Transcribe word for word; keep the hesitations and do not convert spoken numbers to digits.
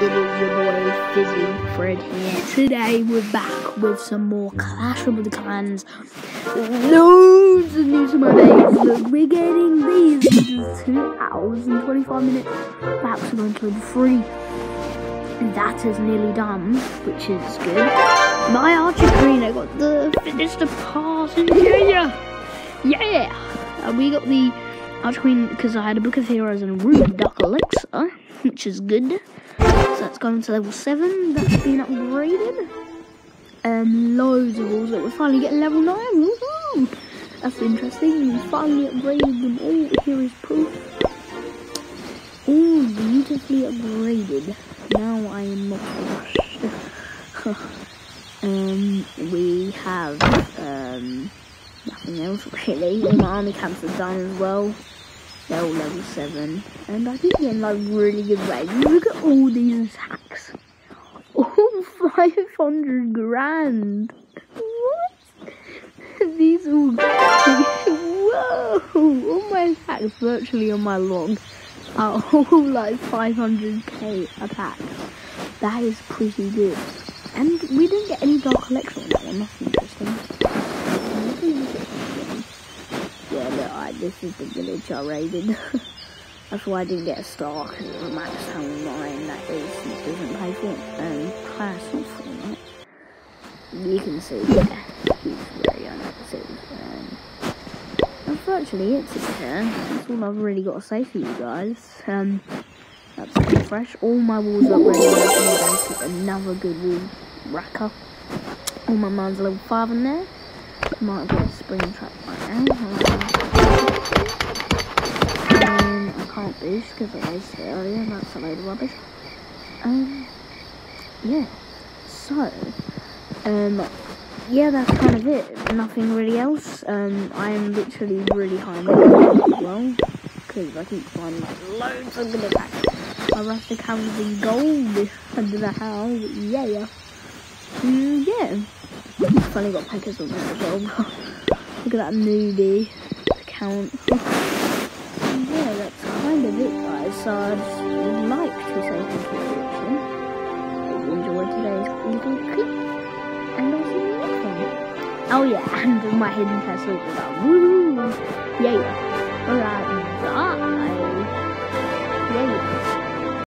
it is your boy Fizzy Fred here. Today we're back with some more Clash of the Clans. Loads of new surveys. Look, we're getting these in just two hours and twenty-five minutes. Perhaps we're going to include three. That is nearly done, which is good. My Archer Queen, I got the finished the pass. Yeah, yeah. And we got the Archer Queen because I had a Book of Heroes and a Ruby Duck Elixir, which is good. So that's going to level seven. That's been upgraded. Um, loads of walls. We're finally getting level nine. Woohoo! That's interesting. We finally upgraded them all. Here is proof. All beautifully upgraded. Now I am not rushed. um, we have um nothing else really. All my army camps are done as well. They're all level seven, and I keep getting like really good rates. Look at all these attacks. All five hundred grand. What? These all. Whoa! All my attacks virtually on my log are all like five hundred K attacks. That is pretty good. And we didn't get any Dark Elixir on that one. That's interesting. Yeah, look, I, this is the village I raided. That's why I didn't get a star, because it was max town nine. That is, it doesn't pay for it. Um, class not for it. You can see, yeah, he's very unactive. Um, unfortunately, it's his turn. That's all I've really got to say for you guys. Um, that's pretty fresh. All my walls are ready. I'm going to another good wall racker. All my mines are level five in there. Might get a spring trap right now. Um, I can't boost because I raced it earlier. That's a load of rubbish. Um, yeah. So, um, yeah, that's kind of it. Nothing really else. Um, I am literally really high on as well because I keep finding like loads of good attacks. My rustic hounds in gold. I don't know how, but yeah. Mm, yeah. I've only got Packers on there as well. Look at that newbie account. Yeah, that's kind of it, guys. So I'd just like to say thank you for watching. Hope you enjoyed today's little clip. And I'll see you next one. Oh yeah, and my hidden Tesla was like, woo! Yeah, yeah. Alright.